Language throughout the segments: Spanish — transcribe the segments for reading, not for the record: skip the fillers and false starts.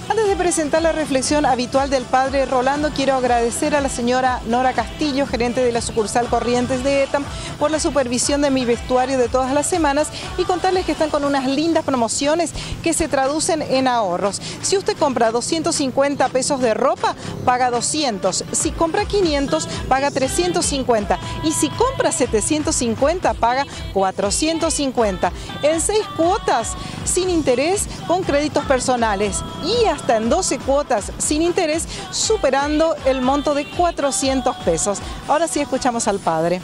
Antes de presentar la reflexión habitual del Padre Rolando, quiero agradecer a la señora Nora Castillo, gerente de la sucursal Corrientes de ETAM, por la supervisión de mi vestuario de todas las semanas y contarles que están con unas lindas promociones que se traducen en ahorros. Si usted compra 250 pesos de ropa, paga 200. Si compra 500, paga 350. Y si compra 750, paga 450. En 6 cuotas sin interés con créditos personales y hasta en 12 cuotas sin interés, superando el monto de 400 pesos. Ahora sí escuchamos al Padre.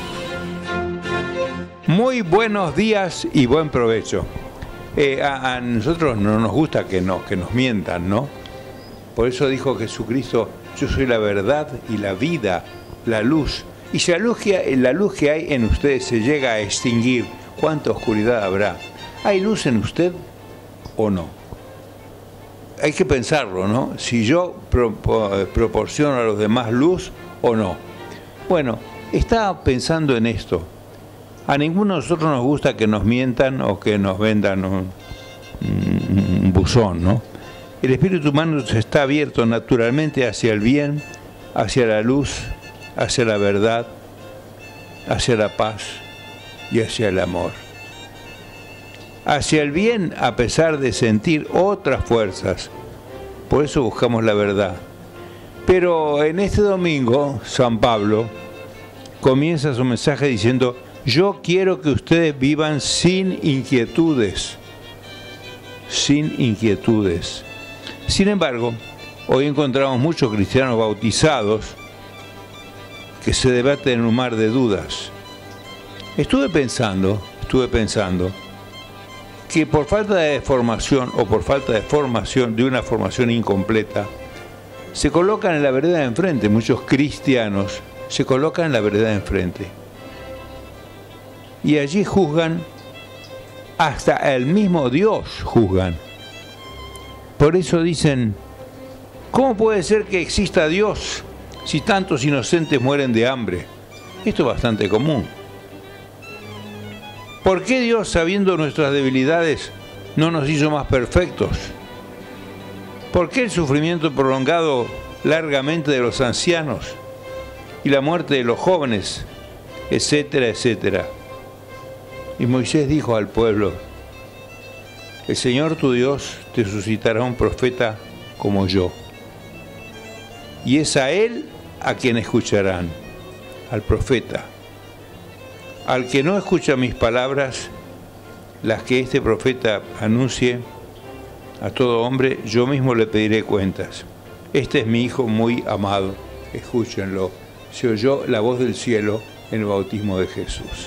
Muy buenos días y buen provecho. A nosotros no nos gusta que nos mientan, ¿no? Por eso dijo Jesucristo: yo soy la verdad y la vida, la luz. Y si la luz que hay en ustedes se llega a extinguir, ¿cuánta oscuridad habrá? ¿Hay luz en usted o no? Hay que pensarlo, ¿no? Si yo proporciono a los demás luz o no. Bueno, estaba pensando en esto. A ninguno de nosotros nos gusta que nos mientan o que nos vendan un buzón, ¿no? El espíritu humano está abierto naturalmente hacia el bien, hacia la luz, hacia la verdad, hacia la paz y hacia el amor. Hacia el bien a pesar de sentir otras fuerzas. Por eso buscamos la verdad. Pero en este domingo, San Pablo comienza su mensaje diciendo: yo quiero que ustedes vivan sin inquietudes. Sin inquietudes. Sin embargo, hoy encontramos muchos cristianos bautizados que se debaten en un mar de dudas. Estuve pensando que por falta de formación o por falta de formación, de una formación incompleta, se colocan en la vereda de enfrente. Muchos cristianos se colocan en la vereda de enfrente. Y allí juzgan, hasta el mismo Dios juzgan. Por eso dicen: ¿cómo puede ser que exista Dios si tantos inocentes mueren de hambre? Esto es bastante común. ¿Por qué Dios, sabiendo nuestras debilidades, no nos hizo más perfectos? ¿Por qué el sufrimiento prolongado largamente de los ancianos y la muerte de los jóvenes, etcétera, etcétera? Y Moisés dijo al pueblo: el Señor tu Dios te suscitará un profeta como yo, y es a él a quien escucharán, al profeta. Al que no escucha mis palabras, las que este profeta anuncie a todo hombre, yo mismo le pediré cuentas. Este es mi Hijo muy amado, escúchenlo. Se oyó la voz del cielo en el bautismo de Jesús.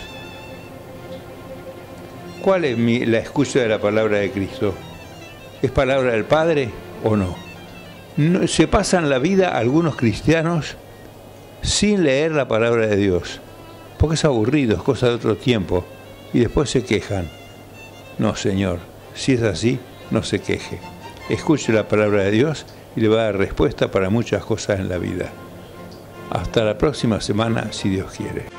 ¿Cuál es la escucha de la palabra de Cristo? ¿Es palabra del Padre o no? Se pasan la vida algunos cristianos sin leer la palabra de Dios, porque es aburrido, es cosa de otro tiempo, y después se quejan. No, Señor, si es así, no se queje. Escuche la palabra de Dios y le va a dar respuesta para muchas cosas en la vida. Hasta la próxima semana, si Dios quiere.